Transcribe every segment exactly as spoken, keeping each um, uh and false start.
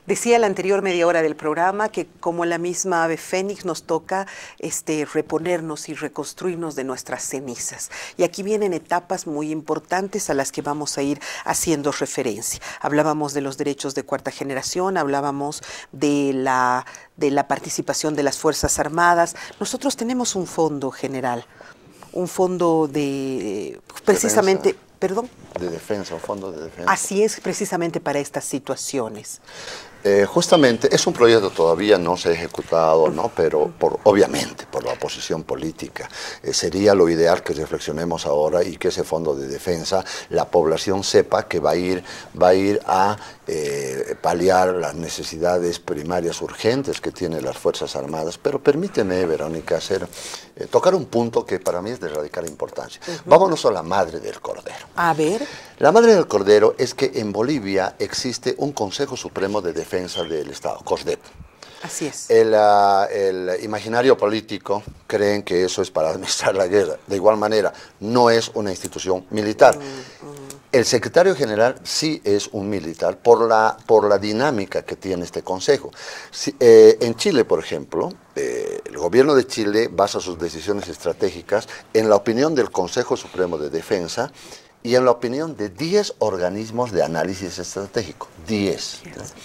Decía la anterior media hora del programa que como la misma ave fénix nos toca este, reponernos y reconstruirnos de nuestras cenizas. Y aquí vienen etapas muy importantes a las que vamos a ir haciendo referencia. Hablábamos de los derechos de cuarta generación, hablábamos de la, de la participación de las Fuerzas Armadas. Nosotros tenemos un fondo general, un fondo de precisamente... Defensa. ¿Perdón? De defensa, un fondo de defensa. Así es, precisamente para estas situaciones. Eh, justamente, es un proyecto todavía no se ha ejecutado, ¿no? Pero por, obviamente por la oposición política. Eh, sería lo ideal que reflexionemos ahora y que ese fondo de defensa, la población sepa que va a ir, va a, ir a eh, paliar las necesidades primarias urgentes que tienen las Fuerzas Armadas. Pero permíteme, Verónica, hacer, eh, tocar un punto que para mí es de radical importancia. Uh-huh. Vámonos a la madre del Cordero. A ver. La madre del Cordero es que en Bolivia existe un Consejo Supremo de Defensa del Estado, COSDEP. Así es. El, uh, el imaginario político creen que eso es para administrar la guerra. De igual manera, no es una institución militar. Mm, mm. El secretario general sí es un militar por la, por la dinámica que tiene este consejo. Si, eh, en Chile, por ejemplo, eh, el gobierno de Chile basa sus decisiones estratégicas en la opinión del Consejo Supremo de Defensa y en la opinión de diez organismos de análisis estratégico. diez.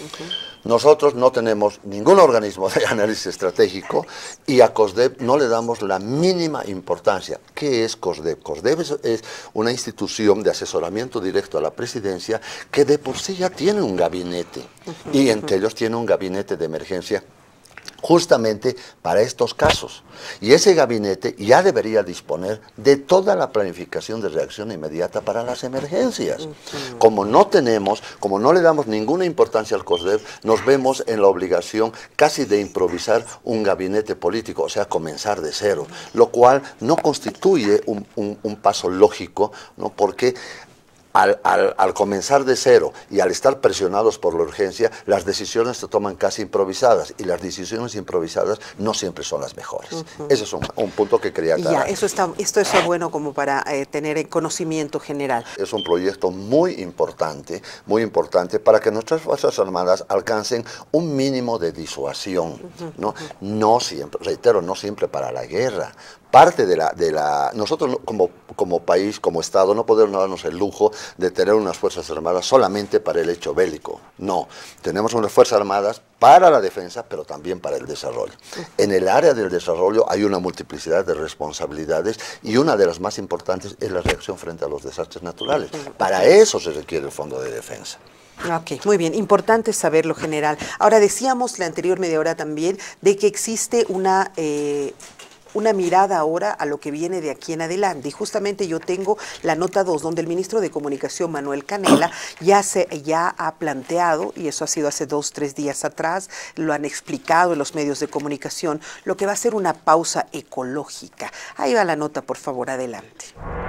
Nosotros no tenemos ningún organismo de análisis estratégico y a COSDEP no le damos la mínima importancia. ¿Qué es COSDEP? COSDEP es, es una institución de asesoramiento directo a la presidencia que de por sí ya tiene un gabinete y entre ellos tiene un gabinete de emergencia justamente para estos casos. Y ese gabinete ya debería disponer de toda la planificación de reacción inmediata para las emergencias. Uh-huh. Como no tenemos, como no le damos ninguna importancia al COSDEP, nos vemos en la obligación casi de improvisar un gabinete político, o sea, comenzar de cero, lo cual no constituye un, un, un paso lógico, ¿no? Porque Al, al, al comenzar de cero y al estar presionados por la urgencia, las decisiones se toman casi improvisadas y las decisiones improvisadas no siempre son las mejores. Uh-huh. Ese es un, un punto que quería aclarar. Ya, eso está, esto es bueno como para eh, tener el conocimiento general. Es un proyecto muy importante, muy importante para que nuestras Fuerzas Armadas alcancen un mínimo de disuasión, uh-huh. ¿no? No siempre, reitero, no siempre para la guerra. Parte de la, de la nosotros como, como país, como Estado, no podemos darnos el lujo de tener unas Fuerzas Armadas solamente para el hecho bélico. No, tenemos unas Fuerzas Armadas para la defensa, pero también para el desarrollo. En el área del desarrollo hay una multiplicidad de responsabilidades y una de las más importantes es la reacción frente a los desastres naturales. Para eso se requiere el Fondo de Defensa. Ok, muy bien, importante saberlo, general. Ahora, decíamos la anterior media hora también de que existe una... Eh, una mirada ahora a lo que viene de aquí en adelante. Y justamente yo tengo la nota dos, donde el ministro de Comunicación, Manuel Canela, ya, se, ya ha planteado, y eso ha sido hace dos, tres días atrás, lo han explicado en los medios de comunicación, lo que va a ser una pausa ecológica. Ahí va la nota, por favor, adelante.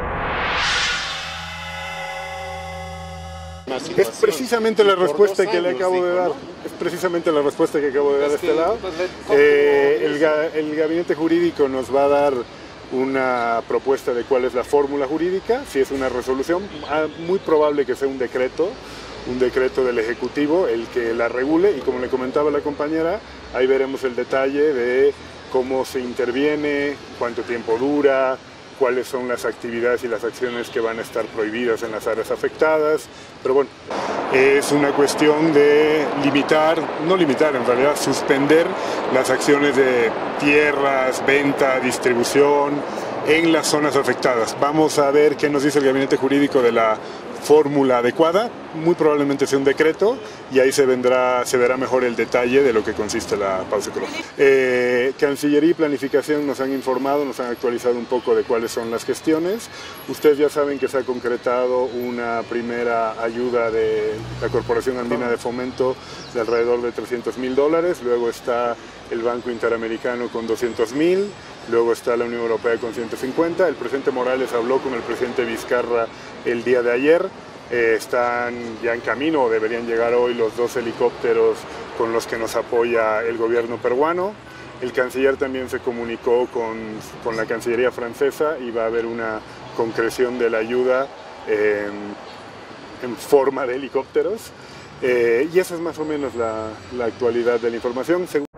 Es precisamente la respuesta que le acabo de dar. Es precisamente la respuesta que acabo de dar de este lado. Eh, el, el gabinete jurídico nos va a dar una propuesta de cuál es la fórmula jurídica, si es una resolución, muy probable que sea un decreto, un decreto del Ejecutivo el que la regule, y como le comentaba la compañera, ahí veremos el detalle de cómo se interviene, cuánto tiempo dura, cuáles son las actividades y las acciones que van a estar prohibidas en las áreas afectadas, pero bueno, es una cuestión de limitar, no limitar, en realidad suspender las acciones de tierras, venta, distribución en las zonas afectadas. Vamos a ver qué nos dice el gabinete jurídico de la fórmula adecuada, muy probablemente sea un decreto y ahí se vendrá, se verá mejor el detalle de lo que consiste la pausa ecológica. Eh, Cancillería y Planificación nos han informado, nos han actualizado un poco de cuáles son las gestiones. Ustedes ya saben que se ha concretado una primera ayuda de la Corporación Andina de Fomento de alrededor de trescientos mil dólares, luego está el Banco Interamericano con doscientos mil, luego está la Unión Europea con ciento cincuenta, el presidente Morales habló con el presidente Vizcarra el día de ayer, eh, están ya en camino, o deberían llegar hoy los dos helicópteros con los que nos apoya el gobierno peruano. El canciller también se comunicó con, con la Cancillería francesa y va a haber una concreción de la ayuda eh, en forma de helicópteros. Eh, y esa es más o menos la, la actualidad de la información. Según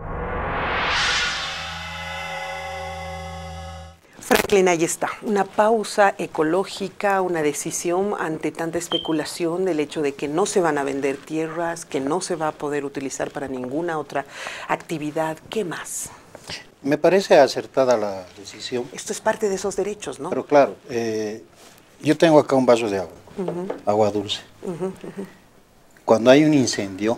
Franklin, ahí está, una pausa ecológica, una decisión ante tanta especulación del hecho de que no se van a vender tierras, que no se va a poder utilizar para ninguna otra actividad. ¿Qué más? Me parece acertada la decisión. Esto es parte de esos derechos, ¿no? Pero claro, eh, yo tengo acá un vaso de agua, uh-huh. agua dulce. Uh-huh, uh-huh. Cuando hay un incendio,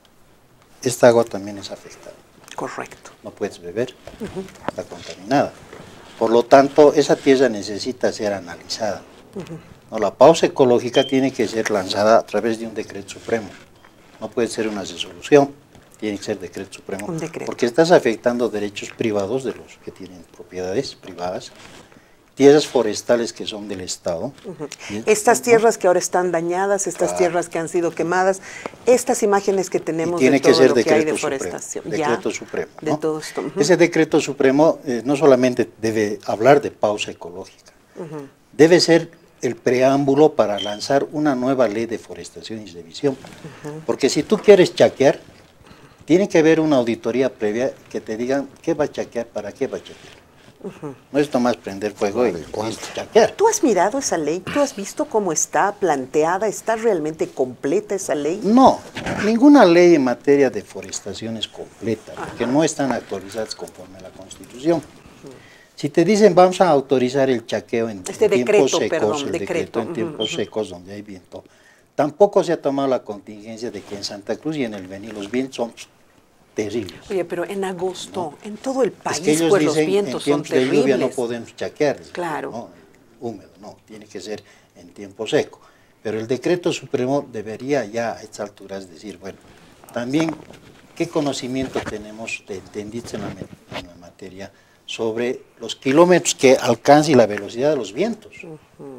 esta agua también es afectada. Correcto. No puedes beber, uh-huh. está contaminada. Por lo tanto, esa tierra necesita ser analizada. Uh-huh. No, la pausa ecológica tiene que ser lanzada a través de un decreto supremo. No puede ser una resolución, tiene que ser decreto supremo. Un decreto. Porque estás afectando derechos privados de los que tienen propiedades privadas, tierras forestales que son del Estado. Uh-huh. Estas tierras que ahora están dañadas, estas claro. tierras que han sido quemadas, estas imágenes que tenemos tiene de todo que ser lo que hay decreto deforestación. Supremo, decreto supremo. De ¿no? todo esto. Uh-huh. Ese decreto supremo eh, no solamente debe hablar de pausa ecológica, uh-huh. debe ser el preámbulo para lanzar una nueva ley de forestación y revisión. Uh-huh. Porque si tú quieres chaquear, tiene que haber una auditoría previa que te digan qué va a chaquear, para qué va a chaquear. Uh-huh. No es nomás prender fuego y, y chaquear. ¿Tú has mirado esa ley? ¿Tú has visto cómo está planteada? ¿Está realmente completa esa ley? No, ninguna ley en materia de forestación es completa, uh-huh. porque no están actualizadas conforme a la Constitución. Uh-huh. Si te dicen vamos a autorizar el chaqueo en, este en decreto, tiempos secos, perdón, el decreto, decreto en uh-huh. tiempos secos donde hay viento, tampoco se ha tomado la contingencia de que en Santa Cruz y en el Beni los vientos son terribles. Oye, pero en agosto, ¿no? En todo el país, es que ellos pues dicen, los vientos en son tiempos terribles. de lluvia no podemos chaquear. Claro. ¿no? Húmedo, no, tiene que ser en tiempo seco. Pero el decreto supremo debería ya a estas alturas decir, bueno, también qué conocimiento tenemos de entendidos en, en la materia sobre los kilómetros que alcanza y la velocidad de los vientos. Uh-huh.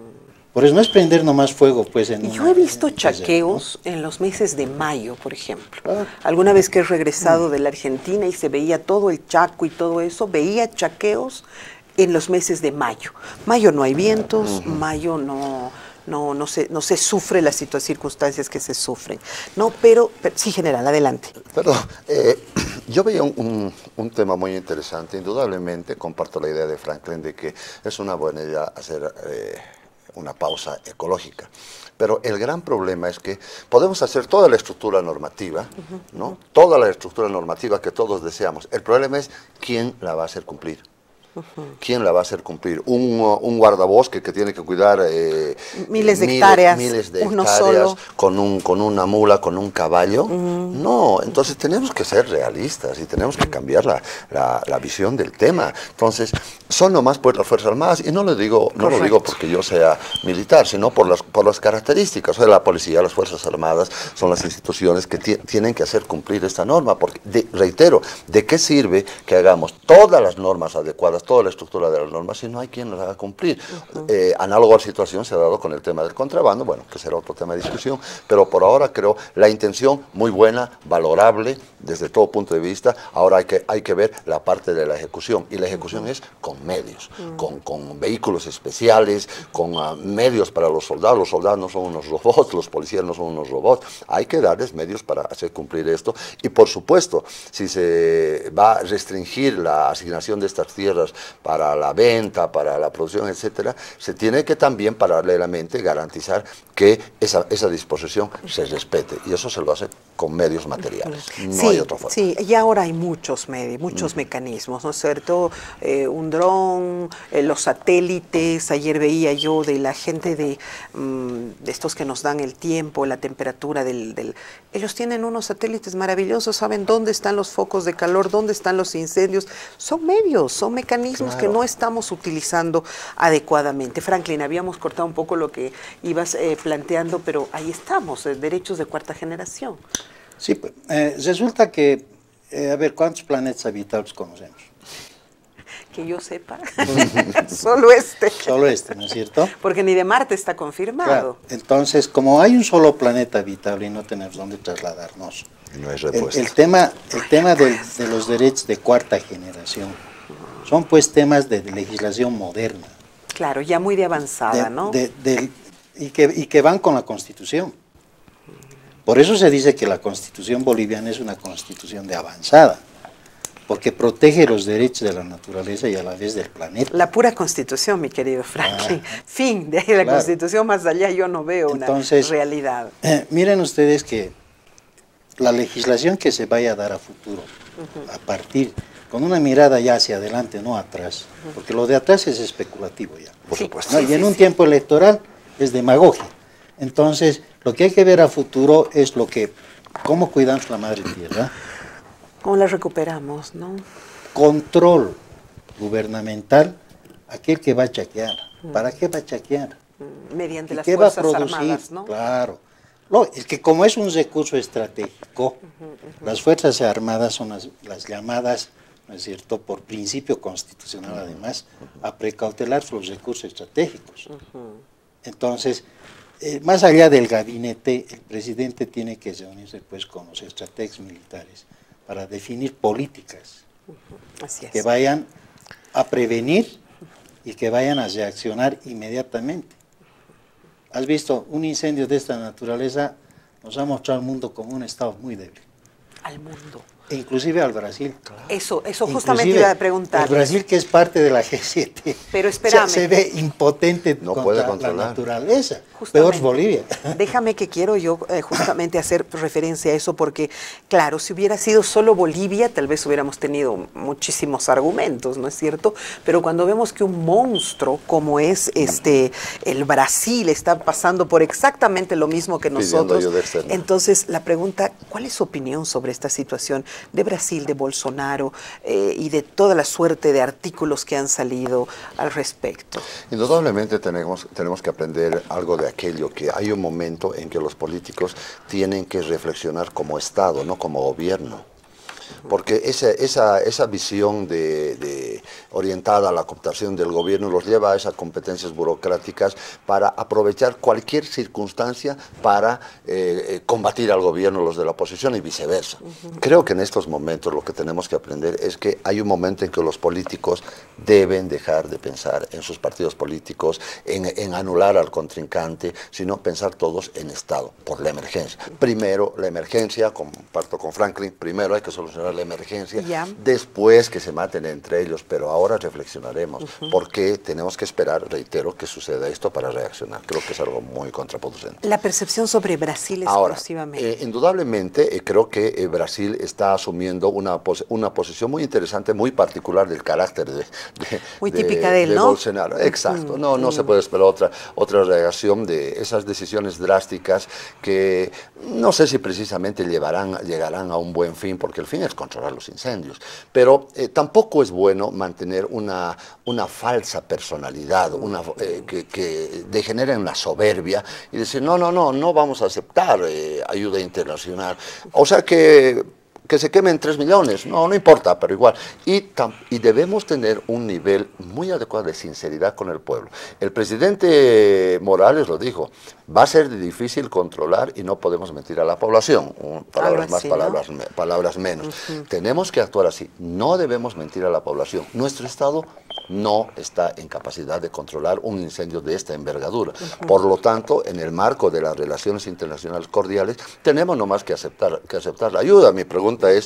Por eso no es prender nomás fuego, pues. En Yo una, he visto en chaqueos, ¿no? En los meses de mayo, por ejemplo. Ah. Alguna vez que he regresado mm. de la Argentina y se veía todo el Chaco y todo eso, veía chaqueos en los meses de mayo. Mayo no hay vientos, uh-huh. mayo no, no, no, se, no se sufre las situaciones, circunstancias que se sufren. No, pero, pero sí, general, adelante. Perdón, eh, yo veía un, un, un tema muy interesante. Indudablemente comparto la idea de Franklin de que es una buena idea hacer Eh, una pausa ecológica. Pero el gran problema es que podemos hacer toda la estructura normativa, uh-huh, ¿no? Uh-huh. Toda la estructura normativa que todos deseamos. El problema es quién la va a hacer cumplir. Uh-huh. ¿Quién la va a hacer cumplir? Un, un guardabosque que tiene que cuidar eh, miles de hectáreas, miles de uno hectáreas solo. Con, un, con una mula, con un caballo. Uh-huh. No, entonces tenemos que ser realistas y tenemos que cambiar la, la, la visión del tema. Entonces, son nomás pues las Fuerzas Armadas, y no lo digo, no lo digo porque yo sea militar, sino por las, por las características. O sea, la policía, las Fuerzas Armadas son las instituciones que tienen que hacer cumplir esta norma, porque, de, reitero, ¿de qué sirve que hagamos todas las normas adecuadas, toda la estructura de las normas, si no hay quien las haga cumplir? Uh-huh. eh, análogo a la situación se ha dado con el tema del contrabando, bueno, que será otro tema de discusión, pero por ahora creo la intención muy buena, valorable desde todo punto de vista. Ahora hay que, hay que ver la parte de la ejecución, y la ejecución uh-huh. es con medios, uh-huh. con, con vehículos especiales, con uh, medios para los soldados. Los soldados no son unos robots, los policías no son unos robots, hay que darles medios para hacer cumplir esto. Y por supuesto, si se va a restringir la asignación de estas tierras para la venta, para la producción, etcétera, se tiene que también paralelamente garantizar que esa, esa disposición se respete, y eso se lo hace con medios materiales, no sí, hay otra forma. Sí, y ahora hay muchos medios, muchos uh-huh. mecanismos, ¿no es cierto? Eh, un dron, eh, los satélites. Ayer veía yo de la gente de, um, de estos que nos dan el tiempo, la temperatura del, del... Ellos tienen unos satélites maravillosos, saben dónde están los focos de calor, dónde están los incendios. Son medios, son mecanismos claro. que no estamos utilizando adecuadamente. Franklin, habíamos cortado un poco lo que ibas eh, planteando, pero ahí estamos, eh, derechos de cuarta generación. Sí, pues, eh, resulta que, eh, a ver, ¿cuántos planetas habitables conocemos? Que yo sepa, solo este. Solo este, ¿no es cierto? Porque ni de Marte está confirmado. Claro. Entonces, como hay un solo planeta habitable y no tenemos dónde trasladarnos, no es el, el tema, el tema de, de los derechos de cuarta generación son pues temas de, de legislación moderna. Claro, ya muy de avanzada, de, ¿no? De, de, y, que, y que van con la Constitución. Por eso se dice que la Constitución boliviana es una constitución de avanzada, porque protege los derechos de la naturaleza y a la vez del planeta. La pura Constitución, mi querido Franklin. Ah, fin, de la claro. Constitución más allá yo no veo Entonces, una realidad. Eh, miren ustedes que la legislación que se vaya a dar a futuro, uh-huh. a partir, con una mirada ya hacia adelante, no atrás, uh-huh. porque lo de atrás es especulativo ya, por sí, supuesto. ¿no? Sí, y en sí, un sí. tiempo electoral es demagogia. Entonces, lo que hay que ver a futuro es lo que, cómo cuidamos la madre tierra. ¿Cómo la recuperamos, no? Control gubernamental, aquel que va a chaquear. Mm. ¿Para qué va a chaquear? Mm. Mediante las Fuerzas Armadas, ¿no? Claro. No, es que como es un recurso estratégico, uh-huh, uh-huh. las Fuerzas Armadas son las, las llamadas, ¿no es cierto?, por principio constitucional uh-huh. además, a precautelar los recursos estratégicos. Uh-huh. Entonces, eh, más allá del gabinete, el presidente tiene que reunirse pues con los estrategas militares para definir políticas uh-huh. Así es. que vayan a prevenir y que vayan a reaccionar inmediatamente. Has visto, un incendio de esta naturaleza nos ha mostrado al mundo como un estado muy débil. Al mundo. E inclusive al Brasil. Claro. Eso, eso justamente inclusive iba a preguntar. El Brasil, que es parte de la G siete, pero espérame. Se, se ve impotente no contra puede controlar. la naturaleza. Peor Bolivia. Déjame que quiero yo eh, justamente hacer referencia a eso porque, claro, si hubiera sido solo Bolivia, tal vez hubiéramos tenido muchísimos argumentos, ¿no es cierto? Pero cuando vemos que un monstruo como es este el Brasil está pasando por exactamente lo mismo que nosotros, entonces la pregunta, ¿cuál es su opinión sobre esta situación de Brasil, de Bolsonaro eh, y de toda la suerte de artículos que han salido al respecto? Indudablemente tenemos, tenemos que aprender algo de aquello, que hay un momento en que los políticos tienen que reflexionar como Estado, no como gobierno. Porque esa, esa, esa visión de, de orientada a la cooptación del gobierno los lleva a esas competencias burocráticas para aprovechar cualquier circunstancia para eh, eh, combatir al gobierno los de la oposición y viceversa. Uh-huh. Creo que en estos momentos lo que tenemos que aprender es que hay un momento en que los políticos deben dejar de pensar en sus partidos políticos, en, en anular al contrincante, sino pensar todos en Estado, por la emergencia. Primero, la emergencia, comparto con Franklin, primero hay que solucionar la emergencia, yeah. después que se maten entre ellos, pero ahora reflexionaremos, uh-huh. porque tenemos que esperar, reitero, que suceda esto para reaccionar. Creo que es algo muy contraproducente. La percepción sobre Brasil exclusivamente. Ahora, eh, indudablemente, eh, creo que eh, Brasil está asumiendo una, pos una posición muy interesante, muy particular del carácter de, de, muy de, típica de él, de ¿no? Bolsonaro. Exacto, uh-huh. no, no uh-huh. se puede esperar otra, otra reacción de esas decisiones drásticas que no sé si precisamente llevarán, llegarán a un buen fin, porque el fin es controlar los incendios, pero eh, tampoco es bueno mantener una, una falsa personalidad, una, eh, que, que degenere en la soberbia y decir, no, no, no, no vamos a aceptar eh, ayuda internacional. O sea que... que se quemen tres millones, no, no importa, pero igual. Y, tam, y debemos tener un nivel muy adecuado de sinceridad con el pueblo. El presidente Morales lo dijo, va a ser difícil controlar y no podemos mentir a la población. Palabras más, así, palabras, ¿no? me, palabras menos. Uh-huh. Tenemos que actuar así, no debemos mentir a la población. Nuestro Estado no está en capacidad de controlar un incendio de esta envergadura. Uh-huh. Por lo tanto, en el marco de las relaciones internacionales cordiales, tenemos nomás que aceptar, que aceptar la ayuda. Mi pregunta es,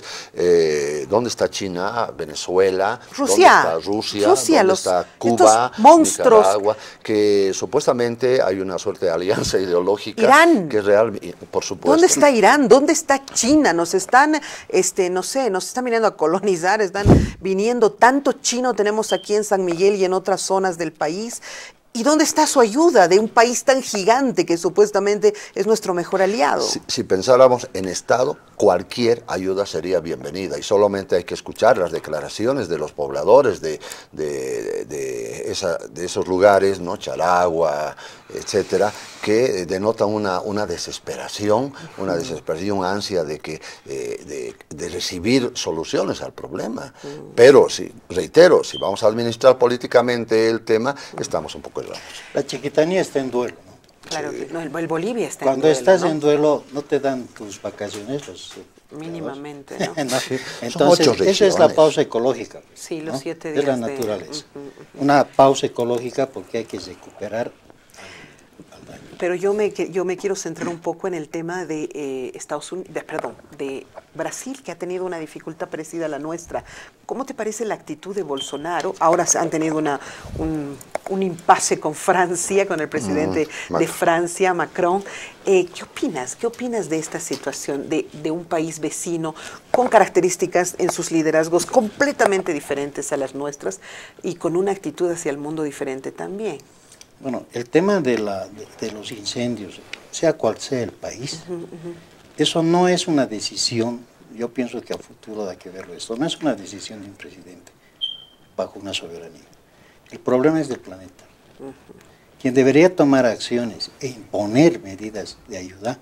eh, ¿dónde está China, Venezuela, Rusia, dónde está Rusia, Rusia dónde los, está Cuba, monstruos, Nicaragua, que supuestamente hay una suerte de alianza ideológica? Irán, que es real, por supuesto. ¿Dónde está Irán? ¿Dónde está China? Nos están, este, no sé, nos están viniendo a colonizar, están viniendo, tanto chino tenemos aquí en San Miguel y en otras zonas del país. ¿Y dónde está su ayuda de un país tan gigante que supuestamente es nuestro mejor aliado? Si, si pensáramos en Estado, cualquier ayuda sería bienvenida y solamente hay que escuchar las declaraciones de los pobladores de, de, de, esa, de esos lugares, ¿no? Charagua, etcétera, que denotan una, una desesperación, una desesperación, una ansia de, que, eh, de, de recibir soluciones al problema. Pero, si, reitero, si vamos a administrar políticamente el tema, estamos un poco errados. La chiquitanía está en duelo, ¿no? Claro, sí. que no, el, el Bolivia está Cuando en duelo. Cuando estás ¿no? en duelo, no te dan tus vacaciones. Los, Mínimamente, ¿no? ¿no? Entonces, esa es la pausa ecológica. Sí, los ¿no? siete días de la naturaleza. De... Uh, uh, uh. Una pausa ecológica porque hay que recuperar al, al daño. Pero yo me, yo me quiero centrar un poco en el tema de eh, Estados Unidos, de, perdón, de Brasil, que ha tenido una dificultad parecida a la nuestra. ¿Cómo te parece la actitud de Bolsonaro? Ahora han tenido una, un, un impasse con Francia, con el presidente mm, de Francia, Macron. Eh, ¿Qué opinas? ¿Qué opinas de esta situación de, de un país vecino con características en sus liderazgos completamente diferentes a las nuestras y con una actitud hacia el mundo diferente también? Bueno, el tema de, la, de, de los incendios, sea cual sea el país, uh-huh, uh-huh. eso no es una decisión, yo pienso que a futuro hay que verlo esto, no es una decisión de un presidente bajo una soberanía. El problema es del planeta. Uh-huh. Quien debería tomar acciones e imponer medidas de ayuda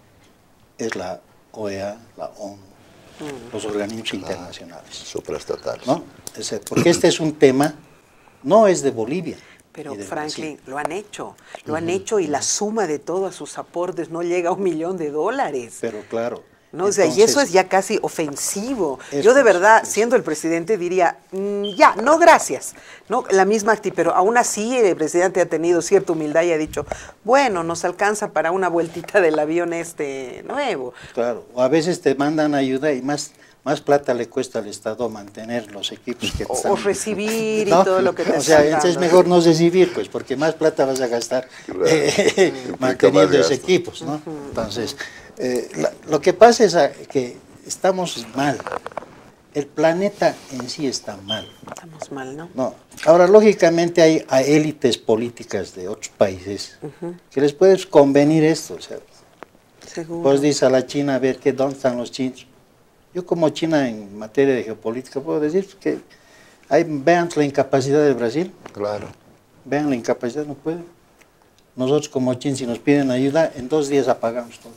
es la O E A, la ONU, uh-huh. los organismos ah, internacionales. Supraestatales. ¿No? Es decir, porque este es un tema, no es de Bolivia. Pero Franklin, lo han hecho, lo uh-huh. han hecho y la suma de todos sus aportes no llega a un millón de dólares. Pero claro. No, entonces, o sea, y eso es ya casi ofensivo. Yo de verdad, es, siendo el presidente, diría, mmm, ya, no gracias. No, la misma actitud, pero aún así el presidente ha tenido cierta humildad y ha dicho, bueno, nos alcanza para una vueltita del avión este nuevo. Claro, o a veces te mandan ayuda y más... Más plata le cuesta al Estado mantener los equipos que o, están... O recibir ¿no? y todo lo que te O sea, entonces es mejor no recibir, pues, porque más plata vas a gastar claro. eh, manteniendo esos equipos, ¿no? Uh-huh. Entonces, eh, la, lo que pasa es a, que estamos mal. El planeta en sí está mal. Estamos mal, ¿no? No. Ahora, lógicamente, hay, hay élites políticas de otros países uh-huh. que les puede convenir esto. O sea, seguro. Pues dice a la China, a ver, ¿qué, ¿dónde están los chinos? Yo como China en materia de geopolítica puedo decir que hay, vean la incapacidad de Brasil. Claro. Vean la incapacidad, no pueden. Nosotros como China, si nos piden ayuda, en dos días apagamos todo.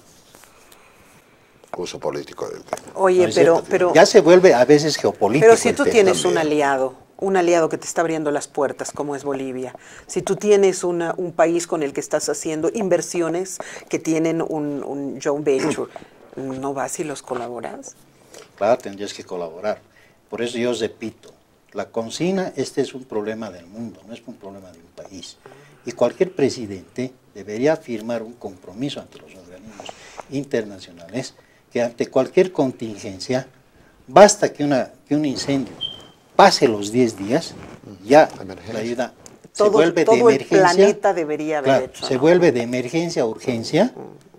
Uso político del tema. Oye, no, pero, pero... Ya se vuelve a veces geopolítico. Pero si tú tienes también. un aliado, un aliado que te está abriendo las puertas, como es Bolivia, si tú tienes una, un país con el que estás haciendo inversiones que tienen un, un joint venture, ¿no vas y los colaboras? Claro, tendrías que colaborar. Por eso yo repito, la consigna, este es un problema del mundo, no es un problema de un país. Y cualquier presidente debería firmar un compromiso ante los organismos internacionales que ante cualquier contingencia, basta que, una, que un incendio pase los diez días, ya la ayuda todo, se vuelve todo de emergencia. El planeta debería haber claro, hecho. Se ¿no? vuelve de emergencia a urgencia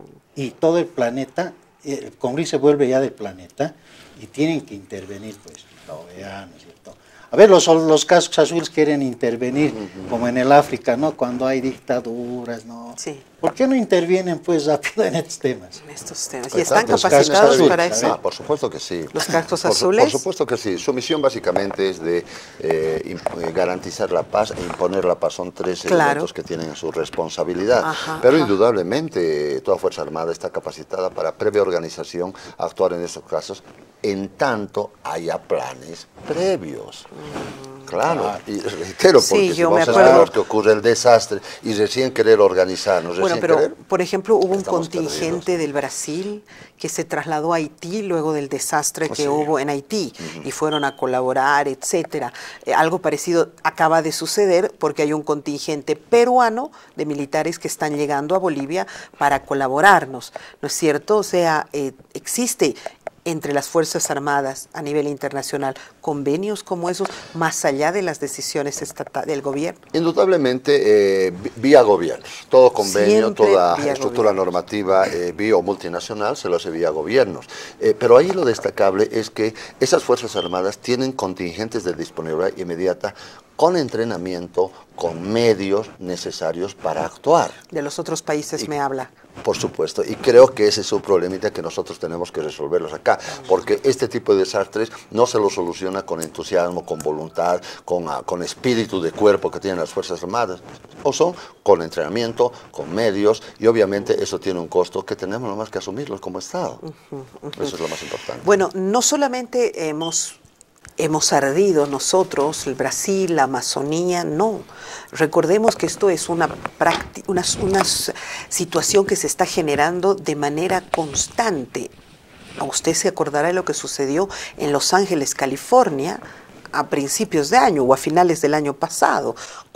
y todo el planeta, el Congreso se vuelve ya del planeta y tienen que intervenir, pues, la O E A, ¿no es cierto? A ver, los, los cascos azules quieren intervenir, uh-huh. como en el África, ¿no? Cuando hay dictaduras, ¿no? Sí. ¿Por qué no intervienen, pues, rápido en estos temas? En estos temas. Pues ¿Y están los capacitados azules, para eso? Ah, por supuesto que sí. ¿Los cascos por, azules? Por supuesto que sí. Su misión básicamente es de eh, garantizar la paz e imponer la paz. Son tres claro. elementos que tienen su responsabilidad. Ajá, Pero ajá. indudablemente toda Fuerza Armada está capacitada para previa organización, actuar en estos casos, en tanto haya planes previos. Mm. Claro, claro, y reitero, porque sí, si vamos a esperar que ocurre el desastre y recién querer organizarnos, bueno, recién pero, querer, por ejemplo, hubo un estamos contingente perdidos. del Brasil que se trasladó a Haití luego del desastre que sí. hubo en Haití Uh-huh. y fueron a colaborar, etcétera. Eh, algo parecido acaba de suceder porque hay un contingente peruano de militares que están llegando a Bolivia para colaborarnos, ¿no es cierto? O sea, eh, existe entre las Fuerzas Armadas a nivel internacional convenios como esos, más allá de las decisiones estatales del gobierno. Indudablemente, eh, vía gobiernos. Todo convenio, Siempre toda vía estructura gobiernos. normativa eh, bio multinacional se lo hace vía gobiernos. Eh, pero ahí lo destacable es que esas Fuerzas Armadas tienen contingentes de disponibilidad inmediata con entrenamiento, con medios necesarios para actuar. De los otros países y, me habla. Por supuesto, y creo que ese es un problemita que nosotros tenemos que resolverlos acá, porque este tipo de desastres no se lo soluciona con entusiasmo, con voluntad, con, uh, con espíritu de cuerpo que tienen las Fuerzas Armadas, o son con entrenamiento, con medios, y obviamente eso tiene un costo que tenemos nomás que asumirlo como Estado. Uh-huh, uh-huh. Eso es lo más importante. Bueno, no solamente hemos... Hemos ardido nosotros, el Brasil, la Amazonía, no. Recordemos que esto es una, una, una situación que se está generando de manera constante. Usted se acordará de lo que sucedió en Los Ángeles, California, a principios de año o a finales del año pasado,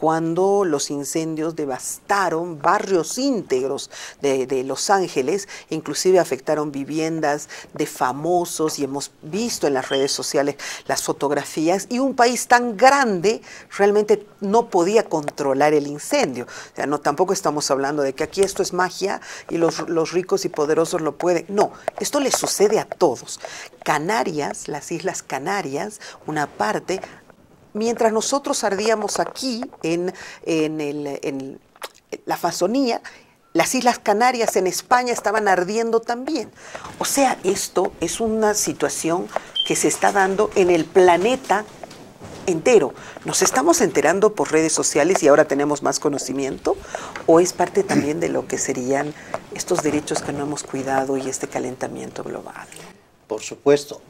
cuando los incendios devastaron barrios íntegros de, de Los Ángeles, inclusive afectaron viviendas de famosos, y hemos visto en las redes sociales las fotografías, y un país tan grande realmente no podía controlar el incendio. O sea, no, tampoco estamos hablando de que aquí esto es magia y los, los ricos y poderosos lo pueden. No, esto le sucede a todos. Canarias, las Islas Canarias, una parte, mientras nosotros ardíamos aquí en, en, el, en la Amazonía, las Islas Canarias en España estaban ardiendo también. O sea, esto es una situación que se está dando en el planeta entero. ¿Nos estamos enterando por redes sociales y ahora tenemos más conocimiento? ¿O es parte también de lo que serían estos derechos que no hemos cuidado y este calentamiento global? Por supuesto,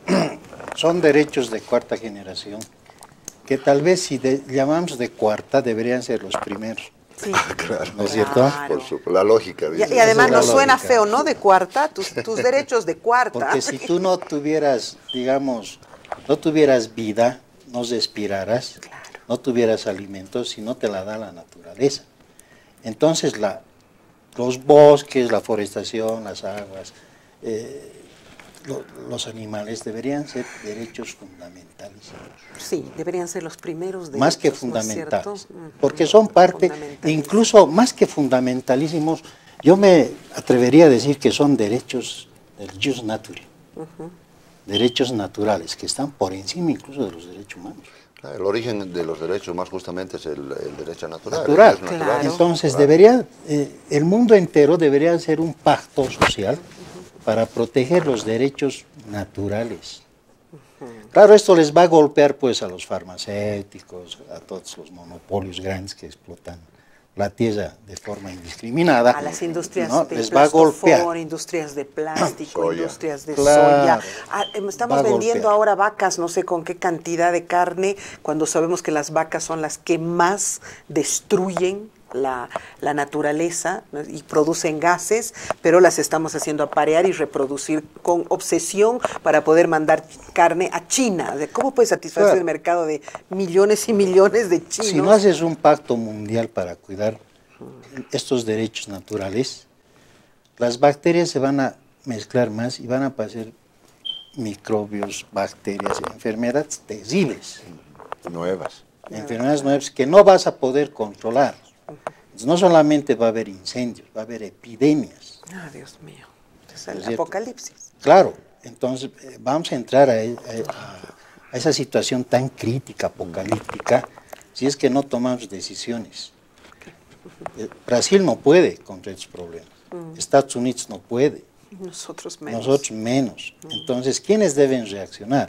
son derechos de cuarta generación, que tal vez si de, llamamos de cuarta deberían ser los primeros. Sí, claro. ¿No es cierto? Claro. Por su, la lógica. Y, Dice. y además Esa es nos la suena lógica. feo, ¿no? De cuarta, tus, tus derechos de cuarta. Porque si tú no tuvieras, digamos, no tuvieras vida, no respiraras, Claro. no tuvieras alimentos, si no te la da la naturaleza. Entonces, la, los bosques, la forestación, las aguas, eh, lo, los animales deberían ser derechos fundamentales. Sí, deberían ser los primeros derechos. Más que ¿no es fundamentales, cierto? Ujú. porque son parte, Fundamentales. incluso más que fundamentalísimos, yo me atrevería a decir que son derechos del jus naturae, Ujú. derechos naturales, que están por encima incluso de los derechos humanos. Claro, el origen de los derechos más justamente es el, el derecho natural. Natural. el derecho Claro. Entonces, Claro. debería, eh, el mundo entero debería hacer un pacto social para proteger los derechos naturales. Claro, esto les va a golpear pues a los farmacéuticos, a todos los monopolios grandes que explotan la tierra de forma indiscriminada. A las industrias ¿no? de Les va a golpear. plastofor, industrias de plástico, Soya. industrias de Claro. soya. Ah, em, estamos Va a vendiendo golpear. ahora vacas, no sé con qué cantidad de carne, cuando sabemos que las vacas son las que más destruyen la, la naturaleza, ¿no? Y producen gases, pero las estamos haciendo aparear y reproducir con obsesión para poder mandar carne a China. O sea, ¿cómo puede satisfacer Claro. el mercado de millones y millones de chinos? Si no haces un pacto mundial para cuidar estos derechos naturales, las bacterias se van a mezclar más y van a pasar microbios, bacterias, enfermedades terribles, Nuevas. enfermedades nuevas que no vas a poder controlar. Entonces, no solamente va a haber incendios, va a haber epidemias. Ah, Dios mío. Es ¿No el es cierto? apocalipsis. Claro, entonces eh, vamos a entrar a, a- a esa situación tan crítica, apocalíptica, si es que no tomamos decisiones. Eh, Brasil no puede contra estos problemas, Estados Unidos no puede, Nosotros menos. nosotros menos. Entonces, ¿quiénes deben reaccionar?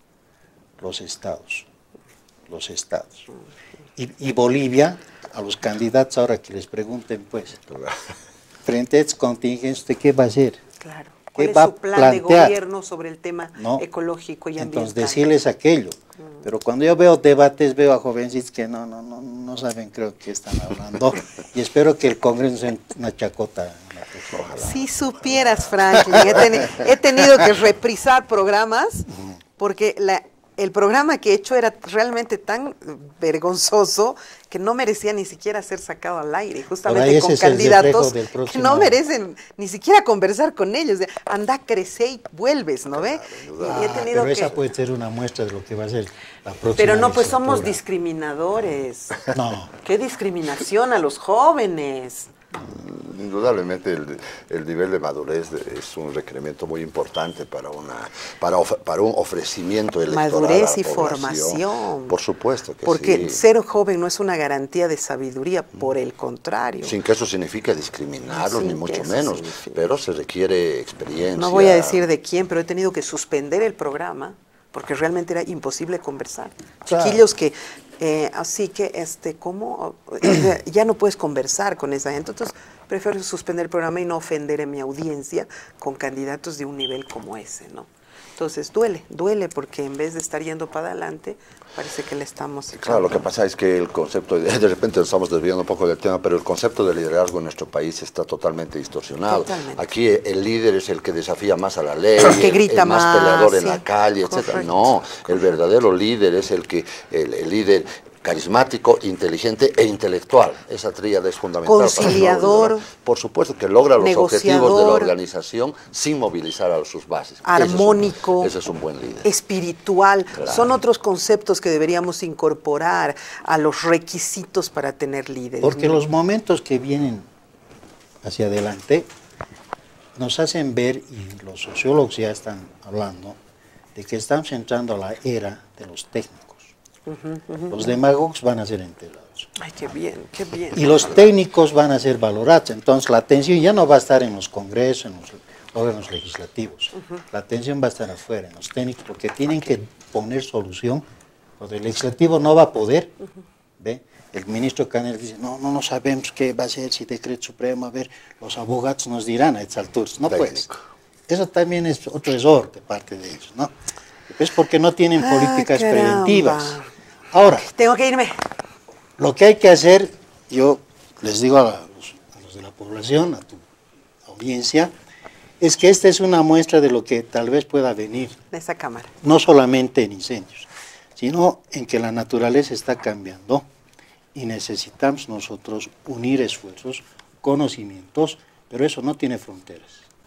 Los estados, los estados. Y, y Bolivia, a los candidatos ahora que les pregunten, pues, frente a estos contingencias, ¿usted qué va a hacer? Claro. ¿Qué ¿Cuál es va a su plan de plantear? gobierno sobre el tema No. ecológico y ambiental? Entonces, decirles aquello. Pero cuando yo veo debates, veo a jovencitos que no, no, no, no saben, creo que están hablando. Y espero que el Congreso sea una chacota. Si supieras, Franklin, he, teni- he tenido que reprisar programas porque la, el programa que he hecho era realmente tan vergonzoso que no merecía ni siquiera ser sacado al aire, Por ahí justamente ese con es el reflejo candidatos del que próximo- no merecen ni siquiera conversar con ellos. De, anda, crece y vuelves, ¿no ve? Y he Ah, tenido pero esa que... puede ser una muestra de lo que va a ser la próxima Pero no, pues somos legislatura. discriminadores. No, ¡Qué discriminación a los jóvenes! Indudablemente el, el nivel de madurez de- es un requerimiento muy importante para una para, of- para un ofrecimiento electoral. Madurez a la y población. formación. Por supuesto que Porque sí. ser joven no es una garantía de sabiduría, por el contrario. Sin que eso signifique discriminarlos, Sin ni que mucho eso menos, signifique. pero se requiere experiencia. No voy a decir de quién, pero he tenido que suspender el programa porque realmente era imposible conversar. Claro. Chiquillos que, eh, así que, este, ¿cómo? Eh, ya no puedes conversar con esa gente. Entonces, prefiero suspender el programa y no ofender a mi audiencia con candidatos de un nivel como ese, ¿no? Entonces, duele, duele porque en vez de estar yendo para adelante, parece que le estamos... Claro, lo que pasa es que el concepto, de, de repente nos estamos desviando un poco del tema, pero el concepto de liderazgo en nuestro país está totalmente distorsionado. Totalmente. Aquí el líder es el que desafía más a la ley, Que el- grita el más, más, peleador en sí. la calle, etcétera. Correcto, No, el verdadero líder es el que, el, el líder carismático, inteligente e intelectual. Esa tríada es fundamental. Conciliador. Para por supuesto que logra los negociador, objetivos de la organización sin movilizar a sus bases. Armónico. Ese es un, ese es un buen líder. Espiritual. Claro. Son otros conceptos que deberíamos incorporar a los requisitos para tener líderes. Porque los momentos que vienen hacia adelante nos hacen ver, y los sociólogos ya están hablando, de que estamos entrando a la era de los técnicos. Uh-huh, uh-huh. Los demagogos van a ser enterrados. Ay, qué bien, qué bien. Y los técnicos van a ser valorados. Entonces la atención ya no va a estar en los congresos, en los órganos legislativos. Uh-huh. La atención va a estar afuera, en los técnicos, porque tienen okay. que poner solución. Porque el legislativo no va a poder. Uh-huh. ¿Ve? El ministro Canel dice, no, no, no sabemos qué va a ser, si decreto supremo, a ver, los abogados nos dirán a estas alturas. No puedes. Eso también es otro error de parte de ellos, ¿no? Es porque no tienen ah, políticas caramba. preventivas. Ahora, tengo que irme. Lo que hay que hacer, yo les digo a los, a los de la población, a tu audiencia, es que esta es una muestra de lo que tal vez pueda venir. De esa cámara. No solamente en incendios, sino en que la naturaleza está cambiando y necesitamos nosotros unir esfuerzos, conocimientos, pero eso no tiene fronteras.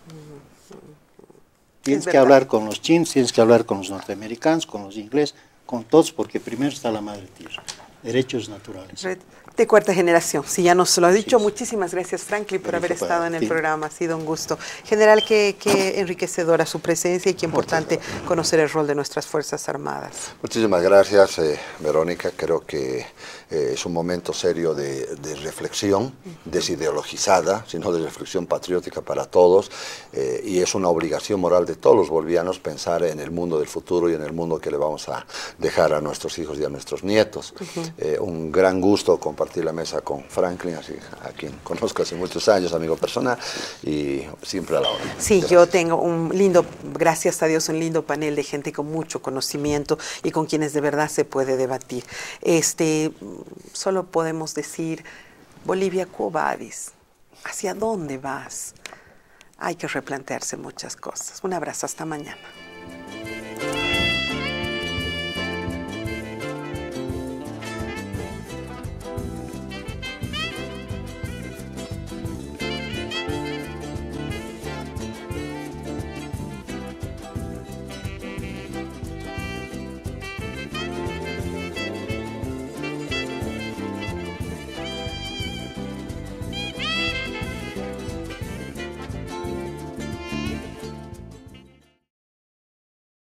Tienes que hablar con los chinos, tienes que hablar con los norteamericanos, con los ingleses, con todos, porque primero está la madre tierra, derechos naturales. Red de cuarta generación, si ya nos lo ha dicho. Sí. Muchísimas gracias, Franklin, por haber estado en el ti. programa, ha sido un gusto. General, qué, qué enriquecedora su presencia y qué importante conocer el rol de nuestras Fuerzas Armadas. Muchísimas gracias, eh, Verónica. Creo que eh, es un momento serio de, de reflexión, desideologizada, sino de reflexión patriótica para todos, eh, y es una obligación moral de todos los bolivianos pensar en el mundo del futuro y en el mundo que le vamos a dejar a nuestros hijos y a nuestros nietos. Uh-huh. eh, un gran gusto compartir la mesa con Franklin, así, a quien conozco hace muchos años, amigo personal, y siempre a la hora. Sí, gracias. Yo tengo un lindo, gracias a Dios, un lindo panel de gente con mucho conocimiento y con quienes de verdad se puede debatir. Este, solo podemos decir, Bolivia, ¿quo vadis? ¿Hacia dónde vas? Hay que replantearse muchas cosas. Un abrazo, hasta mañana.